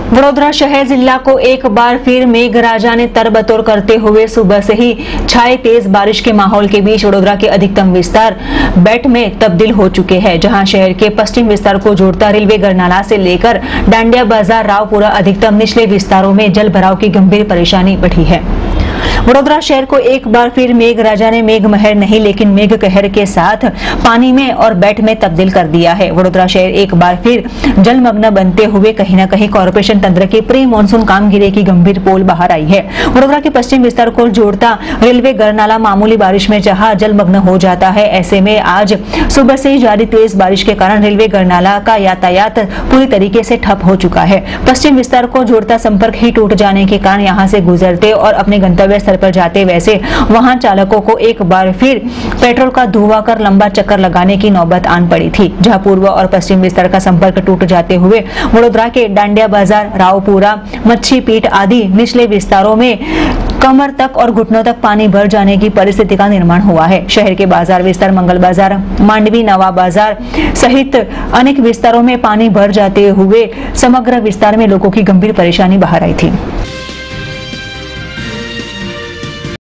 वडोदरा शहर जिला को एक बार फिर मेघराजा ने तरबतोर करते हुए सुबह से ही छाए तेज बारिश के माहौल के बीच वडोदरा के अधिकतम विस्तार बेट में तब्दील हो चुके हैं, जहां शहर के पश्चिम विस्तार को जोड़ता रेलवे गरनाला से लेकर डांडिया बाजार रावपुरा अधिकतम निचले विस्तारों में जल भराव की गंभीर परेशानी बढ़ी है। वडोदरा शहर को एक बार फिर मेघराजा ने मेघ महर नहीं लेकिन मेघ कहर के साथ पानी में और बेट में तब्दील कर दिया है। वडोदरा शहर एक बार फिर जलमग्न बनते हुए कहीं न कहीं कॉर्पोरेशन तंत्र की प्री मानसून कामगिरी की गंभीर पोल बाहर आई है। वडोदरा के पश्चिम विस्तार को जोड़ता रेलवे गरनाला मामूली बारिश में जहां जलमग्न हो जाता है, ऐसे में आज सुबह से जारी तेज बारिश के कारण रेलवे गरनाला का यातायात पूरी तरीके से ठप हो चुका है। पश्चिम विस्तार को जोड़ता संपर्क ही टूट जाने के कारण यहाँ से गुजरते और अपने गंतव्य स्थल पर जाते वैसे वाहन चालकों को एक बार फिर पेट्रोल का धुआं कर लंबा चक्कर लगाने की नौबत आन पड़ी थी, जहां पूर्व और पश्चिम विस्तार का संपर्क टूट जाते हुए वडोदरा के डांडिया बाजार, रावपुरा, मच्छी पीठ आदि निचले विस्तारों में कमर तक और घुटनों तक पानी भर जाने की परिस्थिति का निर्माण हुआ है। शहर के बाजार विस्तार, मंगल बाजार, मांडवी, नवा बाजार सहित अनेक विस्तारों में पानी भर जाते हुए समग्र विस्तार में लोगों की गंभीर परेशानी बाहर आई थी।